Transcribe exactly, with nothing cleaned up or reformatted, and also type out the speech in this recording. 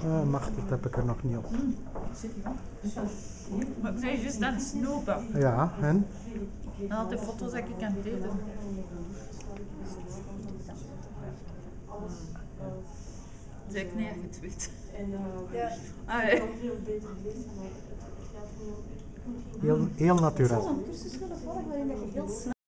Uh, mag, dat heb ik er nog niet op. Mm. Maar ik ben juist aan het snoepen. Ja, en? En al die foto's dat ik aan het eten. Zeker niet, je het weet. Ja. Ah, ja. Heel, heel natuurlijk. Ik zou een cursus willen volgen waarin je heel snel